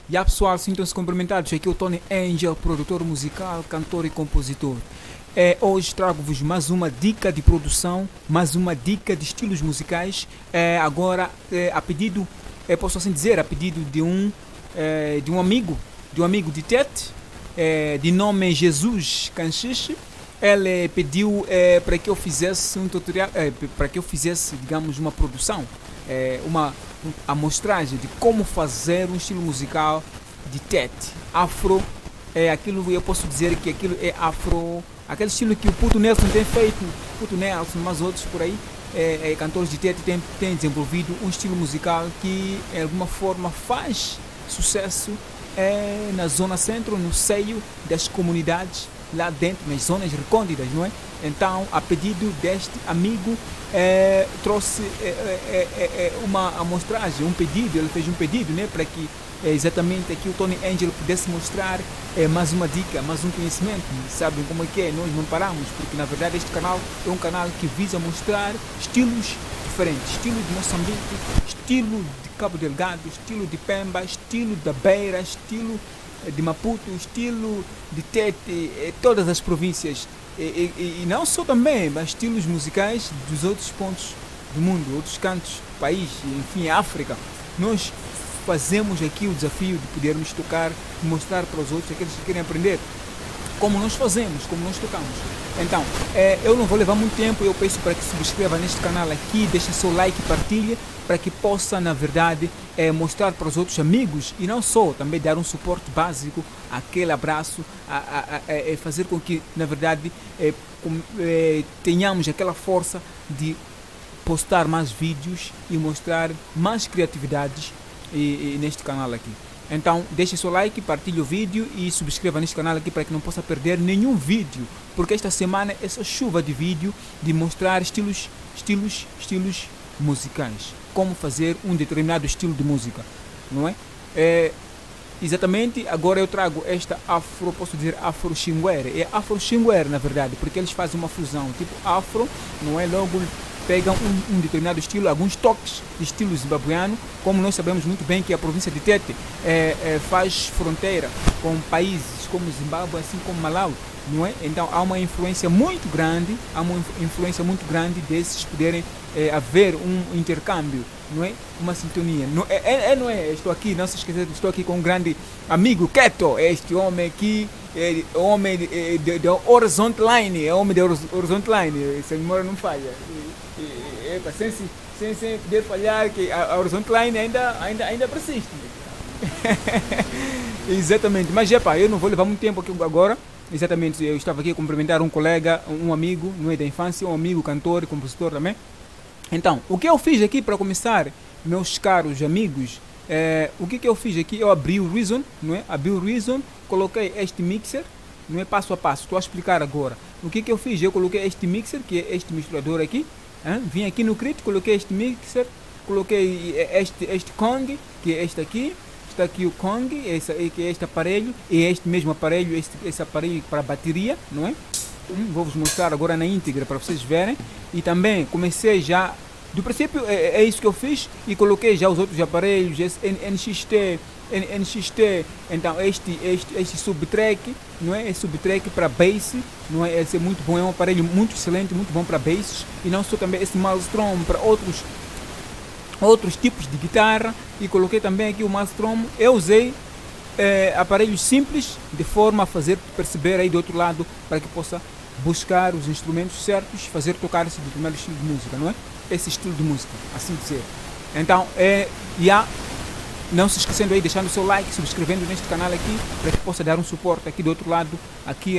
E aí pessoal, sintam-se cumprimentados. Aqui é o Tony Angel, produtor musical, cantor e compositor. Hoje trago-vos mais uma dica de produção, mais uma dica de estilos musicais. Agora, a pedido, posso assim dizer, a pedido de um amigo de Tete, de nome Jesus Canchiche. Ele pediu para que eu fizesse um tutorial, para que eu fizesse, digamos, uma produção, uma amostragem de como fazer um estilo musical de Tete, afro. Aquilo eu posso dizer que aquilo é afro, aquele estilo que o Puto Nelson tem feito, Puto Nelson, mas outros por aí, cantores de Tete têm desenvolvido um estilo musical que de alguma forma faz sucesso na zona centro, no seio das comunidades lá dentro, nas zonas recônditas, não é? Então, a pedido deste amigo, trouxe uma amostragem, um pedido, ele fez um pedido, né, para que exatamente aqui o Tony Angel pudesse mostrar mais uma dica, mais um conhecimento. Sabem como é que é? Nós não paramos, porque na verdade este canal é um canal que visa mostrar estilos diferentes, estilo de Moçambique, estilo de Cabo Delgado, estilo de Pemba, estilo da Beira, estilo de Maputo, estilo de Tete, todas as províncias, e não só também, mas estilos musicais dos outros pontos do mundo, outros cantos do país, enfim, África. Nós fazemos aqui o desafio de podermos tocar e mostrar para os outros, aqueles que querem aprender, como nós fazemos, como nós tocamos. Então, eu não vou levar muito tempo, eu peço para que subscreva neste canal aqui, deixe seu like e partilhe, para que possa, na verdade, mostrar para os outros amigos, e não só, também dar um suporte básico, aquele abraço, fazer com que, na verdade, tenhamos aquela força de postar mais vídeos e mostrar mais criatividades neste canal aqui. Então deixe seu like, partilhe o vídeo e subscreva neste canal aqui para que não possa perder nenhum vídeo, porque esta semana é só chuva de vídeo de mostrar estilos musicais, como fazer um determinado estilo de música, não é? Exatamente, agora eu trago esta afro, posso dizer afro xinguere, é afro xinguere na verdade, porque eles fazem uma fusão, tipo afro, não é? Logo pegam um determinado estilo, alguns toques de estilo zimbabuiano, como nós sabemos muito bem que a província de Tete faz fronteira com países como Zimbábue, assim como Malawi, não é? Então há uma influência muito grande, desses poderem haver um intercâmbio, não é? Uma sintonia, não é? Estou aqui, não se esqueça, estou aqui com um grande amigo, Keto, este homem aqui, homem de Horizont Line, é homem de Horizont Line, essa memória não falha. Sem poder falhar, que a Horizont Line ainda persiste. Exatamente, mas eu não vou levar muito tempo aqui agora. Exatamente, eu estava aqui a cumprimentar um colega, um amigo, não é, da infância, um amigo cantor e compositor também. Então, o que eu fiz aqui para começar, meus caros amigos, o que eu fiz aqui? Eu abri o Reason, não é? Abri o Reason, coloquei este mixer, não é, passo a passo, estou a explicar agora. O que eu fiz? Eu coloquei este mixer, que é este misturador aqui. Vim aqui no Crit, coloquei este mixer, coloquei este Kong, que é este aqui. Está aqui o Kong, que é este aparelho, e este mesmo aparelho, esse aparelho para bateria, não é? Vou-vos mostrar agora na íntegra para vocês verem. E também comecei já, do princípio é isso que eu fiz, e coloquei já os outros aparelhos, esse NXT, então este subtrack, não é? Esse subtrack para bass, não é? Esse é muito bom, é um aparelho muito excelente, muito bom para basses, e não só também esse Maelstrom para outros tipos de guitarra, e coloquei também aqui o Maelstrom. Eu usei aparelhos simples, de forma a fazer perceber aí do outro lado, para que possa buscar os instrumentos certos, fazer tocar esse determinado estilo de música, não é? Esse estilo de música, assim dizer. Então, não se esquecendo aí, deixando o seu like, subscrevendo neste canal aqui, para que possa dar um suporte aqui do outro lado, aqui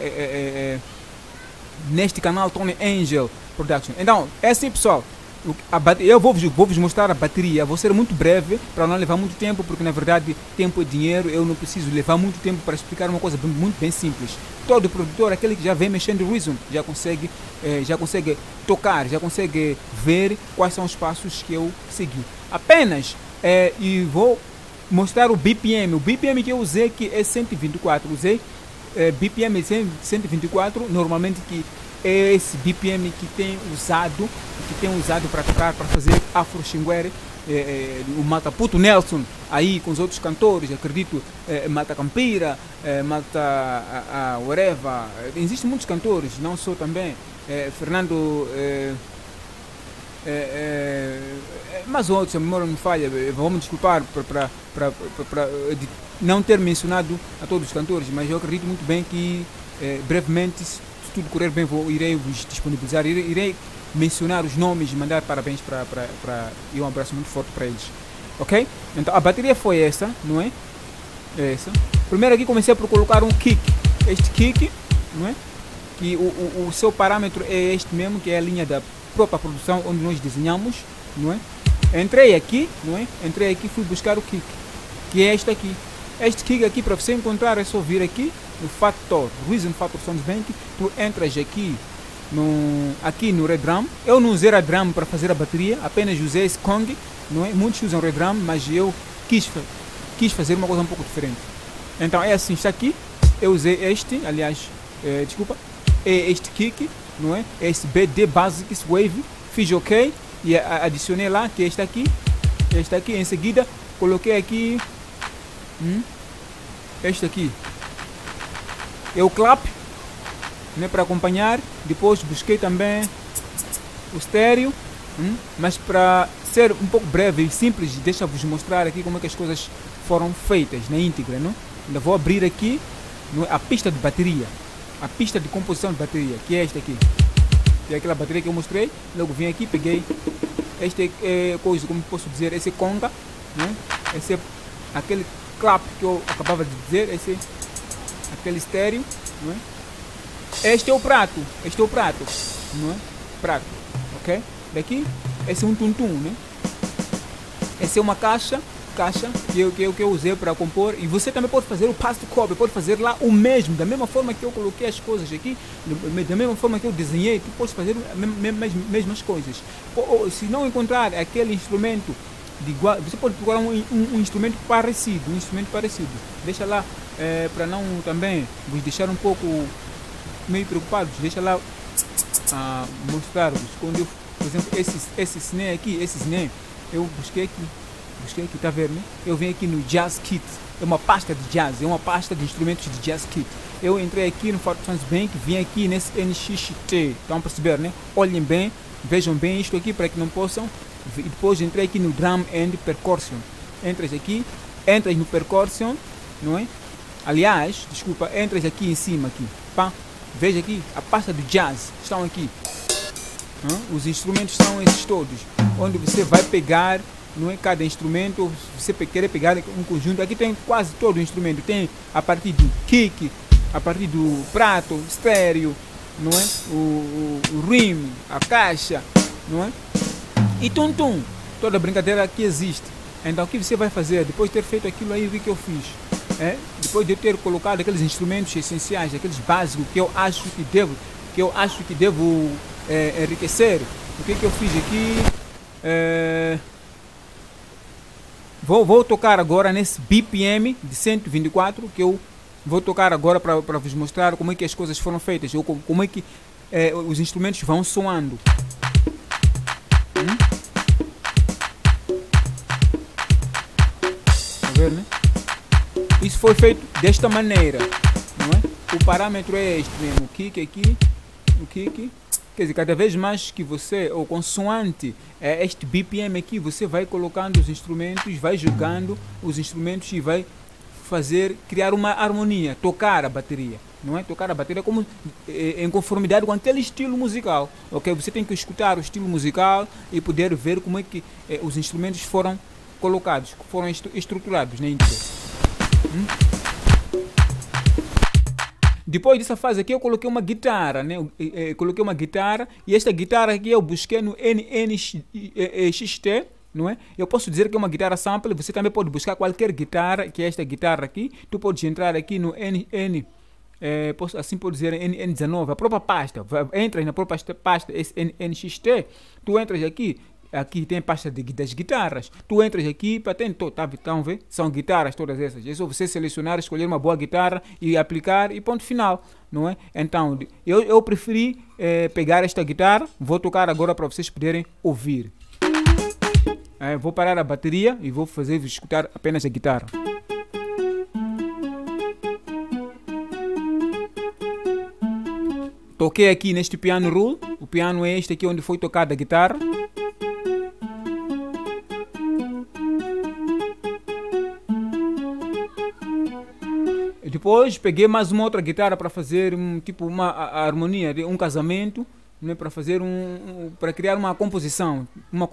neste canal Tony Angel Production. Então, é assim pessoal, eu vou-vos mostrar a bateria, vou ser muito breve, para não levar muito tempo, porque na verdade tempo é dinheiro, eu não preciso levar muito tempo para explicar uma coisa muito bem simples. Todo produtor, aquele que já vem mexendo no Reason, já consegue tocar, já consegue ver quais são os passos que eu segui. Apenas, e vou mostrar o BPM que eu usei, que é 124, usei BPM 124, normalmente que é esse BPM que tem usado que tem usado para tocar, para fazer Afro Xinguere, o Mata Puto Nelson, aí com os outros cantores, acredito, Mata Campira, Mata Oreva, existem muitos cantores, não só também, Fernando, mas outros, a memória não me falha, vamos desculpar para não ter mencionado a todos os cantores, mas eu acredito muito bem que brevemente, se tudo correr bem, irei vos disponibilizar, irei mencionar os nomes e mandar parabéns e um abraço muito forte para eles, ok? Então a bateria foi essa, não é? Essa. Primeiro aqui comecei por colocar um kick, este kick, não é? Que o seu parâmetro é este mesmo, que é a linha da própria produção onde nós desenhamos, não é? Entrei aqui, não é? Entrei aqui, fui buscar o kick, que é este aqui. Este kick aqui, para você encontrar, é só vir aqui no Factor, Reason Factor Sound Bank, tu entras aqui no Redrum. Eu não usei a drum para fazer a bateria, apenas usei esse Kong, não é? Muitos usam Redrum, mas eu quis fazer uma coisa um pouco diferente. Então é assim, está aqui, eu usei este, aliás, desculpa, é este kick, não é? Este BD Basics Wave, fiz ok e adicionei lá, que é este aqui, em seguida coloquei aqui este aqui é o clap, né, para acompanhar. Depois busquei também o estéreo, mas para ser um pouco breve e simples, deixa-vos mostrar aqui como é que as coisas foram feitas na íntegra, não? Ainda vou abrir aqui a pista de bateria, a pista de composição de bateria, que é esta aqui, que é aquela bateria que eu mostrei. Logo vim aqui, peguei este coisa, como posso dizer, esse conga, né? Esse é aquele clap que eu acabava de dizer, esse aquele estéreo, não é? Este é o prato, não é? Prato, ok? Daqui, esse é um tum-tum, né? Essa é uma caixa que eu usei para compor, e você também pode fazer o passo de cobre, pode fazer lá o mesmo, da mesma forma que eu coloquei as coisas aqui, da mesma forma que eu desenhei, tu pode fazer as mesmas coisas. Ou, se não encontrar aquele instrumento de igual, você pode procurar um instrumento parecido, deixa lá, para não também vos deixar um pouco meio preocupados, deixa lá mostrar-vos. Quando eu, por exemplo, esse snare aqui, eu busquei aqui, tá vendo, né? Eu venho aqui no Jazz Kit, é uma pasta de jazz, é uma pasta de instrumentos de Jazz Kit. Eu entrei aqui no Factor Sound Bank, vim aqui nesse NXT, estão a perceber, né? Olhem bem, vejam bem isto aqui para que não possam. E depois entrei aqui no Drum and Percussion. Entras no Percussion, não é? Aliás, desculpa, entras aqui em cima aqui, pá. Veja aqui, a pasta do jazz estão aqui. Os instrumentos são esses todos, onde você vai pegar, não é, cada instrumento. Se você querer pegar um conjunto, aqui tem quase todo o instrumento. Tem a partir do kick, a partir do prato, estéreo, não é? O rim, a caixa, não é? E tum-tum, toda a brincadeira que existe. Então o que você vai fazer, depois de ter feito aquilo aí, o que eu fiz? Depois de eu ter colocado aqueles instrumentos essenciais, aqueles básicos que eu acho que devo enriquecer, o que eu fiz aqui? Vou tocar agora nesse BPM de 124, que eu vou tocar agora para vos mostrar como é que as coisas foram feitas, ou como é que os instrumentos vão soando. Tá vendo, né? Isso foi feito desta maneira, não é? O parâmetro é este mesmo, o kick aqui, quer dizer, cada vez mais que você, ou consoante este BPM aqui, você vai colocando os instrumentos, vai jogando os instrumentos e vai criar uma harmonia, tocar a bateria, não é? Tocar a bateria como em conformidade com aquele estilo musical, ok? Você tem que escutar o estilo musical e poder ver como é que os instrumentos foram colocados, foram estruturados na íntegra. Depois dessa fase aqui eu coloquei uma guitarra, né? Coloquei uma guitarra, e esta guitarra aqui eu busquei no NXT, não é? Eu posso dizer que é uma guitarra sample. Você também pode buscar qualquer guitarra, que é esta guitarra aqui. Tu podes entrar aqui no assim pode dizer N19, a própria pasta. Entras na própria pasta, esse NXT, tu entras aqui, aqui tem pasta das guitarras. Tu entras aqui, tem então, vê? São guitarras todas essas. É só você selecionar, escolher uma boa guitarra e aplicar e ponto final, não é? Então, eu preferi pegar esta guitarra, vou tocar agora para vocês poderem ouvir. Vou parar a bateria e vou fazer-vos escutar apenas a guitarra. Toquei aqui neste piano roll. O piano é este aqui onde foi tocada a guitarra. E depois peguei mais uma outra guitarra para fazer tipo uma harmonia, um casamento, né, para fazer para criar uma composição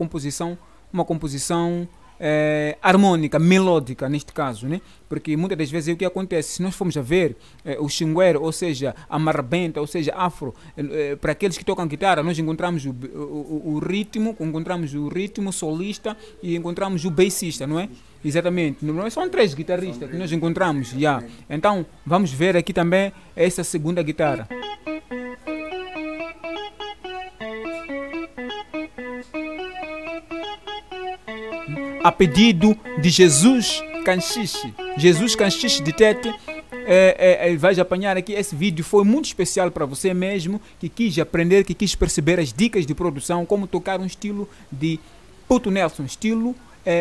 harmônica, melódica neste caso, né? Porque muitas das vezes o que acontece, se nós formos a ver o xinguero, ou seja, a marrabenta, ou seja, afro, para aqueles que tocam guitarra, nós encontramos o ritmo solista e encontramos o bassista, não é? Exatamente, são 3 guitarristas que nós encontramos, já. Então, vamos ver aqui também essa segunda guitarra. A pedido de Jesus Canchiche. Jesus Canchiche de Tete. Vais apanhar aqui esse vídeo. Foi muito especial para você mesmo que quis aprender, que quis perceber as dicas de produção, como tocar um estilo de Puto Nelson, estilo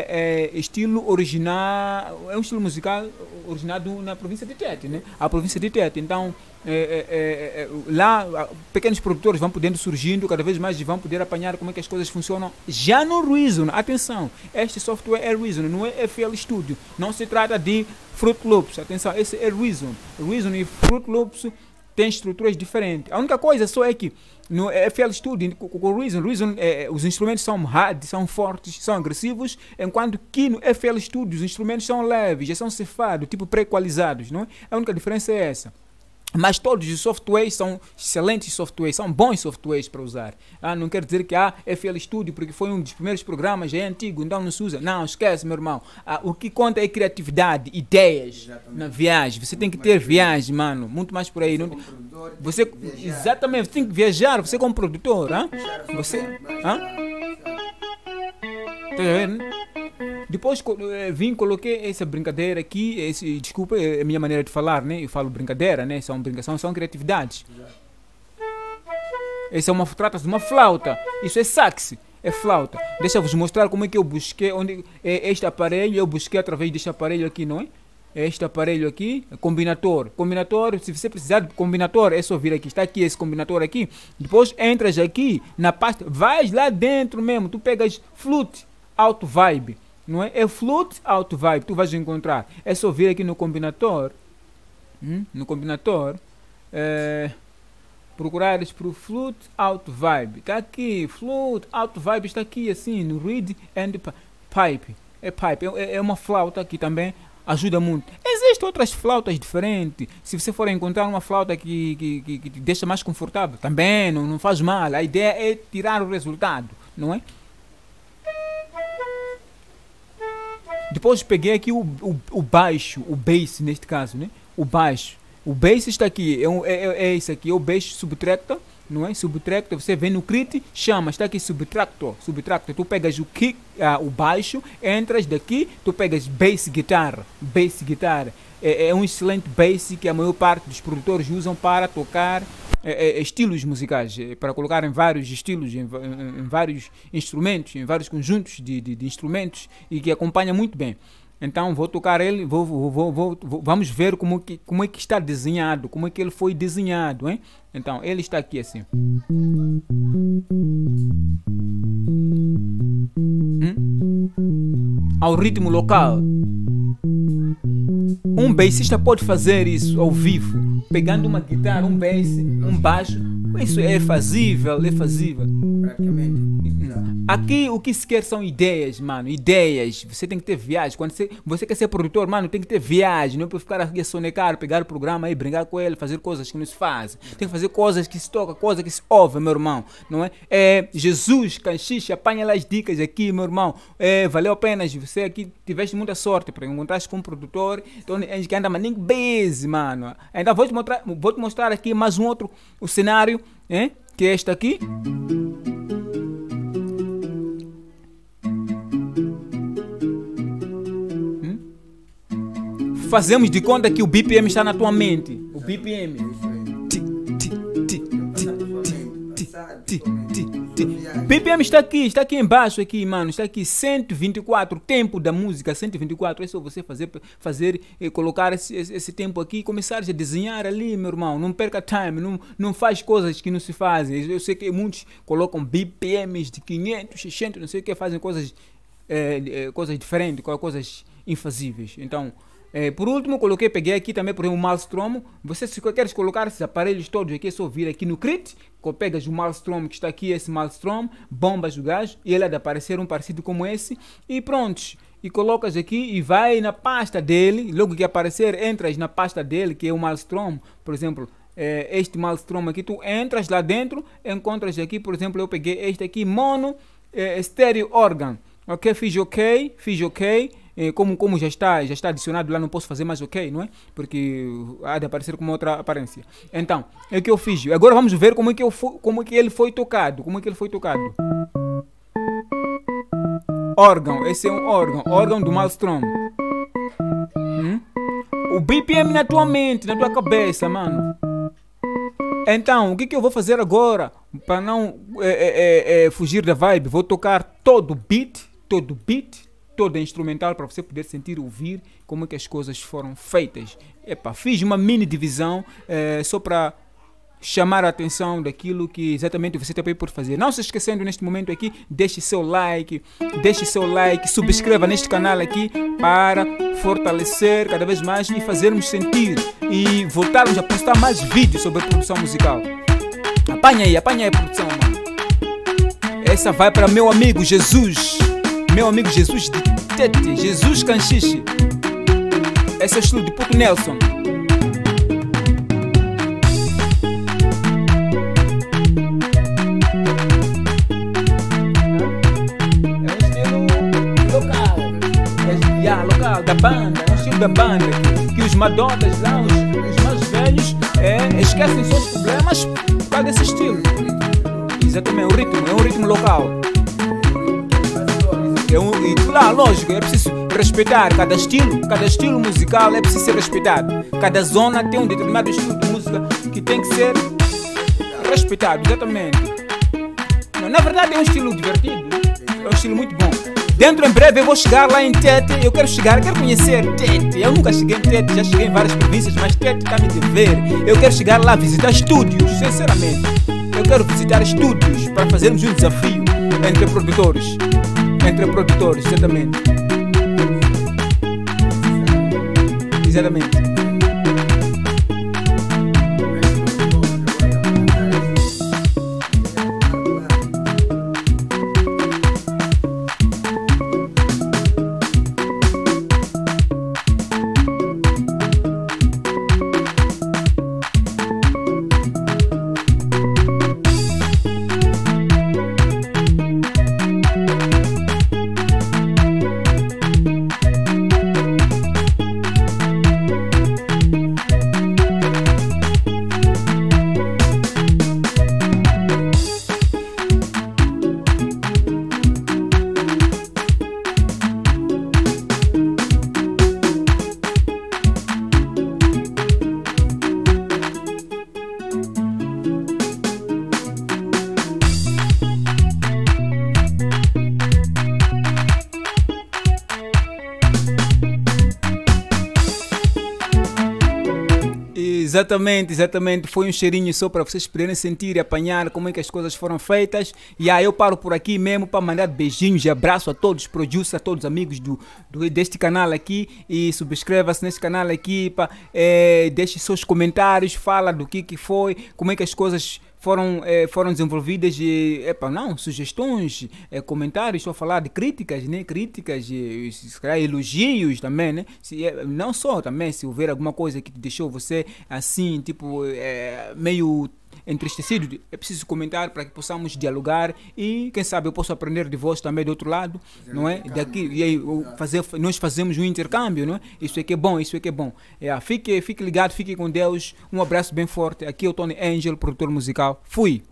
original, é um estilo musical originado na província de Tete, né? A província de Tete. Então, lá pequenos produtores vão podendo surgindo, cada vez mais vão poder apanhar como é que as coisas funcionam já no Reason. Atenção, este software é Reason, não é FL Studio, não se trata de Fruit Loops. Atenção, esse é Reason. Reason e Fruit Loops tem estruturas diferentes. A única coisa só é que no FL Studio, com o Reason, os instrumentos são hard, são fortes, são agressivos, enquanto que no FL Studio os instrumentos são leves, já são cefados, tipo pré-equalizados, não é? A única diferença é essa. Mas todos os softwares são excelentes softwares, são bons softwares para usar. Não quer dizer que FL Studio, porque foi um dos primeiros programas, já é antigo, então não se usa. Não, esquece, meu irmão. O que conta é criatividade, ideias. Exatamente. Na viagem. Você tem que ter viagem, mano. Muito mais por aí. Você exatamente, você tem que viajar, você como produtor. Você. Tá vendo? Depois coloquei essa brincadeira aqui, desculpa, é a minha maneira de falar, né? Eu falo brincadeira, né? São criatividades. Trata-se de uma flauta. Isso é sax, é flauta. Deixa eu vos mostrar como é que eu busquei, onde é este aparelho, eu busquei através deste aparelho aqui, não é? Este aparelho aqui, combinator. Combinator, se você precisar de combinator, é só vir aqui. Está aqui esse combinator aqui. Depois entras aqui na pasta, vais lá dentro mesmo, tu pegas Flute Auto Vibe. Não é? É Flute Auto Vibe, tu vais encontrar. É só vir aqui no combinator. No combinator. Procurares por Flute Auto Vibe. Está aqui, Flute Auto Vibe está aqui assim, no Reed and Pipe. É uma flauta que também ajuda muito. Existem outras flautas diferentes. Se você for encontrar uma flauta que te deixa mais confortável, também não faz mal. A ideia é tirar o resultado, não é? Depois peguei aqui o baixo, o bass neste caso, né? O baixo. O bass está aqui, é esse aqui, é o bass subtractor, não é? Subtractor, você vem no crit, chama, está aqui subtractor. Tu pegas o kick, o baixo, entras daqui, tu pegas bass guitar. É um excelente bass que a maior parte dos produtores usam para tocar estilos musicais, para colocar em vários estilos, em vários instrumentos, em vários conjuntos de instrumentos e que acompanha muito bem. Então vou tocar ele, vamos ver como é que está desenhado, como é que ele foi desenhado, hein? Então ele está aqui assim. Ao ritmo local. Um bassista pode fazer isso ao vivo, pegando uma guitarra, um bass, um baixo. Isso é fazível. Praticamente. Aqui o que se quer são ideias, mano. Ideias. Você tem que ter viagem. Quando você quer ser produtor, mano, tem que ter viagem. Não é para ficar aqui a sonecar, pegar o programa aí, brincar com ele, fazer coisas que não se fazem. Tem que fazer coisas que se toca, coisas que se ouve, meu irmão. Não é? Jesus, Canchiche, apanha lá as dicas aqui, meu irmão. Valeu a pena. Você aqui tiveste muita sorte para encontrar com um produtor. Então, a gente anda maninho base, mano. Ainda vou te mostrar aqui mais um outro cenário, que é este aqui. fazemos de conta que o BPM está na tua mente. O BPM. BPM está aqui embaixo, aqui, mano. Está aqui 124, tempo da música, 124. É só você fazer colocar esse tempo aqui e começar a desenhar ali, meu irmão. Não perca time, não faz coisas que não se fazem. Eu sei que muitos colocam BPMs de 500, 600, não sei o que, fazem coisas diferentes, coisas infazíveis. Então, por último, peguei aqui também, por exemplo, o Maelstrom. Você, se queres colocar esses aparelhos todos aqui, é só vir aqui no Crit, pegas o Maelstrom que está aqui, esse Maelstrom, bombas o gajo, e ele há de aparecer um parecido como esse, e pronto. E colocas aqui e vai na pasta dele, logo que aparecer, entras na pasta dele, que é o Maelstrom, por exemplo, este Maelstrom aqui, tu entras lá dentro, encontras aqui, por exemplo, eu peguei este aqui, mono, stereo organ, ok, fiz ok, como já está adicionado lá, não posso fazer mais ok, não é? Porque há de aparecer com uma outra aparência. Então, é o que eu fiz. Agora vamos ver como é que ele foi tocado. Órgão, esse é um órgão do Maelstrom. O BPM na tua mente, na tua cabeça, mano. Então, o que eu vou fazer agora? Para não fugir da vibe, vou tocar todo beat, toda instrumental, para você poder sentir, ouvir como é que as coisas foram feitas. Fiz uma mini divisão só para chamar a atenção daquilo que exatamente você também pode fazer. Não se esquecendo neste momento aqui, deixe seu like, subscreva neste canal aqui para fortalecer cada vez mais e fazermos sentir e voltarmos a postar mais vídeos sobre produção musical. Apanha aí a produção, mano. Essa vai para meu amigo Jesus. Meu amigo Jesus de Tete, Jesus Canchiche. Esse é o estilo de Puto Nelson. É um estilo local, da banda. É um estilo da banda que os madotas lá, os mais velhos, esquecem seus problemas por causa desse estilo. Exatamente, é um ritmo local. Lógico, é preciso respeitar cada estilo musical é preciso ser respeitado. Cada zona tem um determinado estilo de música que tem que ser respeitado, exatamente. Na verdade é um estilo divertido, é um estilo muito bom. Dentro em breve eu vou chegar lá em Tete, eu quero conhecer Tete. Eu nunca cheguei em Tete, já cheguei em várias províncias, mas Tete está me dever. Eu quero chegar lá visitar estúdios, sinceramente. Eu quero visitar estúdios para fazermos um desafio entre produtores, exatamente. Exatamente, foi um cheirinho só para vocês poderem sentir e apanhar como é que as coisas foram feitas. E aí eu paro por aqui mesmo para mandar beijinhos e abraço a todos os producers, a todos os amigos deste canal aqui. E subscreva-se nesse canal aqui, deixe seus comentários, fala do que foi, como é que as coisas foram desenvolvidas, sugestões, comentários, só falar de críticas, né? Críticas, elogios também, né? Não só também, se houver alguma coisa que deixou você assim, tipo, meio entristecido, é preciso comentar para que possamos dialogar e quem sabe eu posso aprender de vós também do outro lado, não é? Daqui, e aí nós fazemos um intercâmbio, não é? Isso é que é bom. Fique ligado, fique com Deus, um abraço bem forte. Aqui é o Tony Angel, produtor musical. Fui!